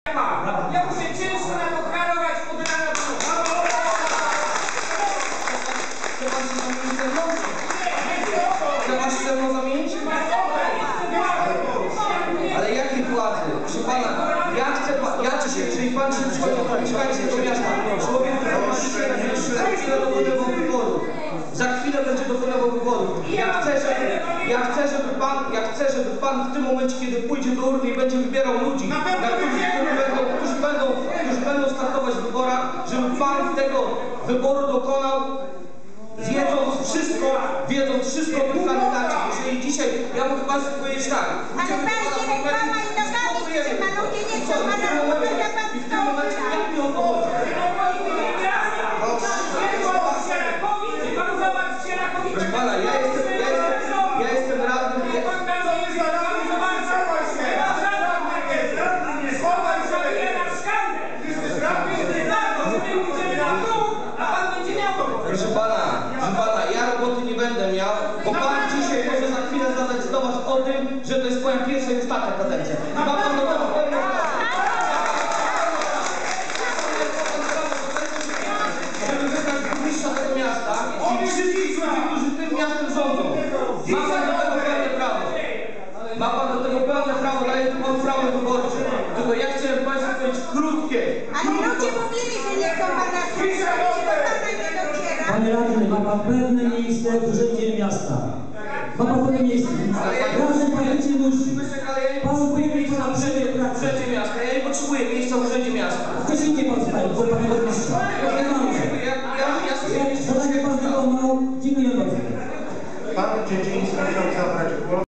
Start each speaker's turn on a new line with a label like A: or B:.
A: Ja muszę ciężko na to harować od rana do nocy.
B: Chce pan się ze mną zamienić? Ale jakiej władzy? Proszę pana, jeżeli pan się mieszkańcy tego miasta, człowiek, który ma dzisiaj za chwilę dokonywał wyborów. Za chwilę będzie dokonywał wyborów. Ja chcę, żeby pan w tym momencie, kiedy pójdzie do urny i będzie wybierał ludzi, którzy będą startować w wyborach, żeby pan tego wyboru dokonał, wiedząc wszystko o tym kandydacie. Jeżeli dzisiaj, ja mogę państwu powiedzieć tak.
C: Ale pan się reklama i nogami trzyma, ludzie nie chcą pana mówić, a pan
B: w tym momencie jak mi o to chodzi? Proszę pana, ja jestem radnym. Proszę pana, ja roboty nie będę miał, bo pan dzisiaj może za chwilę zadecydować o tym, że to jest moja pierwsza i ostatnia kadencja. Ma pan do tego pełną żeby wybrać burmistrza tego miasta i wszystkich ludzi, którzy tym miastem rządzą. Ma pan do tego pełne prawo. Ma pan do tego pełne prawo, daje pan prawo wyborcze. Tylko ja chciałem państwu powiedzieć krótkie.
C: Ale ludzie mówili, że nie chcą pana słyszeć, że do pana nie dociera.
D: Panie radny, ma pan pewne miejsce w urzędzie miasta. Ma pan pewne miejsce. Razem pan będzie musi. Panu powinien być na
B: urzędzie miasta. Ja nie potrzebuję miejsca w urzędzie miasta.
D: Wcześniej pan stał, bo pan burmistrza.
B: Ja sobie
D: Zadanie pan wykonał. Dziękuję bardzo.
E: Pan Dziedziński chciał zabrać głos.